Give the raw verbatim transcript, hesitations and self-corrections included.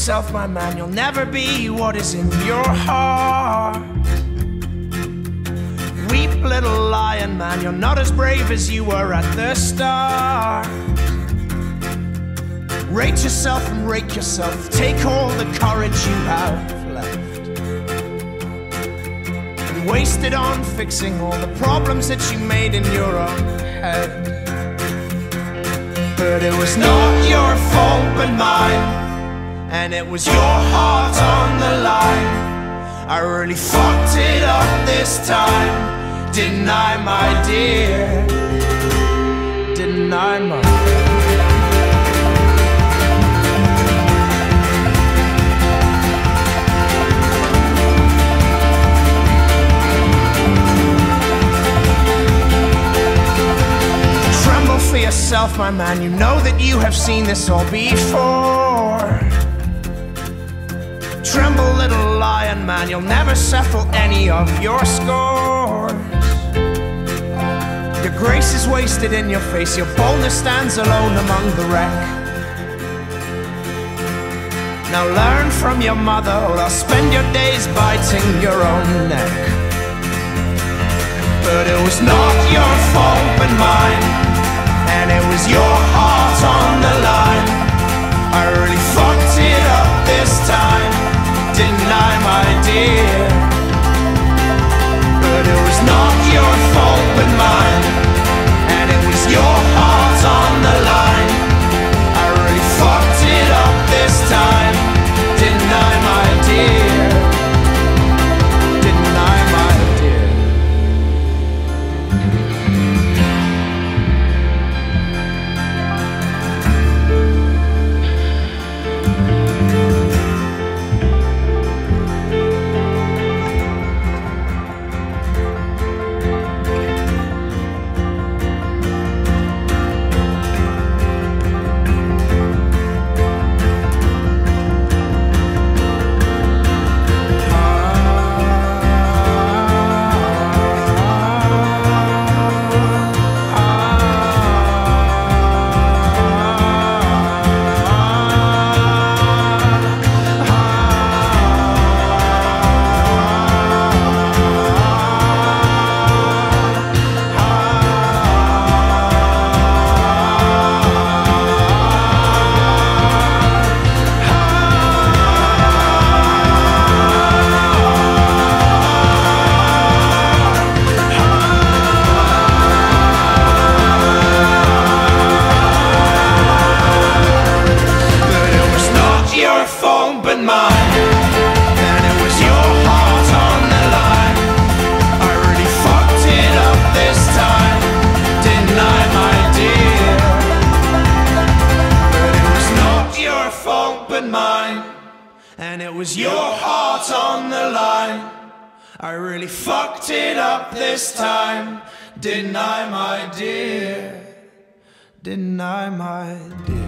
yourself, my man, you'll never be what is in your heart. Weep, little lion man, you're not as brave as you were at the start. Rate yourself and rake yourself, take all the courage you have left and waste it on fixing all the problems that you made in your own head. But it was not your fault but mine, and it was your heart on the line. I really fucked it up this time, didn't I, my dear? Didn't I, my dear? For yourself, my man, you know that you have seen this all before. Tremble, little lion man, you'll never settle any of your scores. Your grace is wasted in your face, your boldness stands alone among the wreck. Now learn from your mother, or I'll spend your days biting your own neck. But it was not your fault but mine, and it was your heart on the line. I really fucked it up this time, didn't I, my dear? But it was not your fault but mine, and it was your heart on the line. I really fucked it up this time, didn't I, my dear? Didn't I, my dear? And it was your heart on the line. I really fucked it up this time, didn't I, my dear? Didn't I, my dear?